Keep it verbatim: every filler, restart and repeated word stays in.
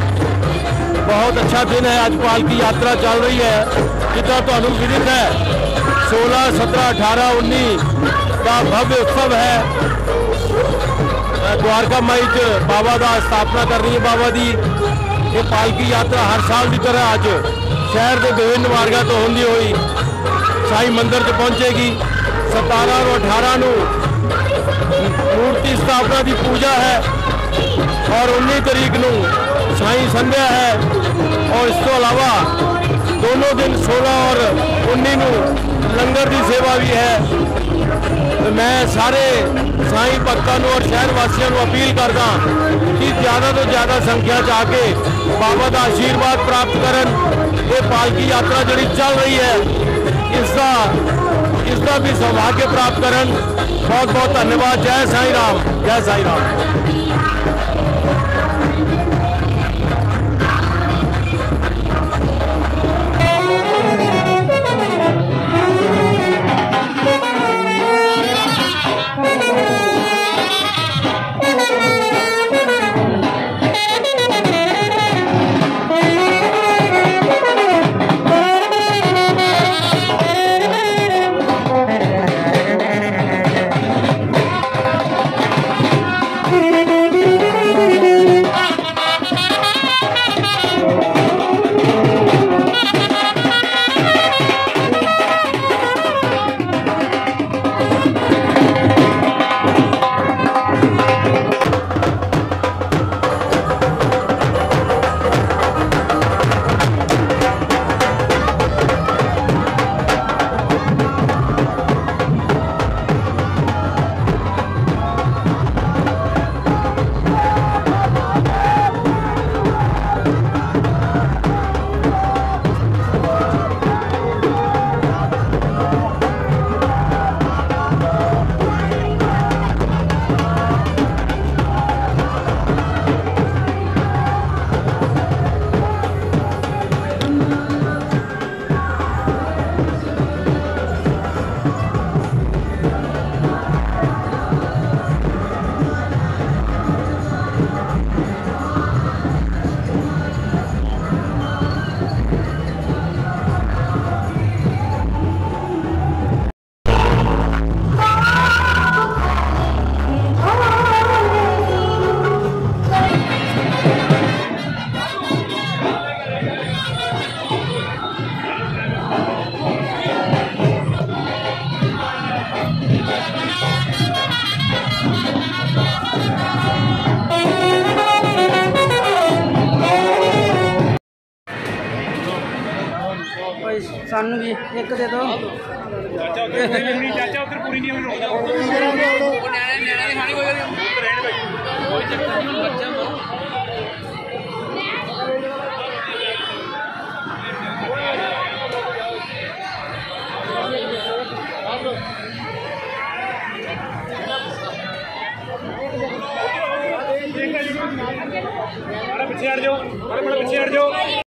बहुत अच्छा दिन है। अज पालकी यात्रा चल रही है जितना तुहानू विदित है। सोलह सत्रह अठारह उन्नीस का भव्य उत्सव है। द्वारका माई च बाबा का स्थापना करनी है बाबा की। ये पालकी यात्रा हर साल की तरह अज शहर के विभिन्न मार्गों तो होंदी हुई साई मंदिर च पहुंचेगी। सतारह और अठारह नू मूर्ति स्थापना की पूजा है और उन्नीस तारीख नू साई संध्या है। और इस तो अलावा दोनों दिन सोलह और उन्नीस नू लंगर की सेवा भी है। तो मैं सारे साई भक्तों और शहर वासियों को अपील करदा कि ज़्यादा तो ज़्यादा संख्या च आके बाबा का आशीर्वाद प्राप्त करन। ये पालकी यात्रा जी चल रही है इसका इसका भी सौभाग्य प्राप्त करन। बहुत बहुत धन्यवाद। जय साई राम, जय साई राम। सानू भी एक दे दो। चाचा उधर पूरी नहीं, चाचा उधर पूरी नहीं।